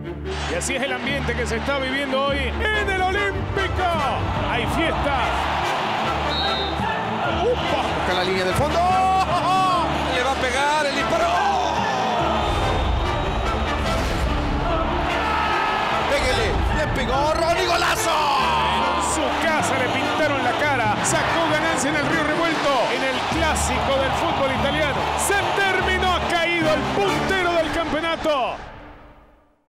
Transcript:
Y así es el ambiente que se está viviendo hoy en el Olímpico. Hay fiesta. Busca la línea del fondo. Le va a pegar el disparo. Pégale. Le pegó Ronnie, golazo. En su casa le pintaron la cara. Sacó ganancia en el Río Revuelto. En el clásico del fútbol italiano. Se terminó, ha caído el puntero del campeonato.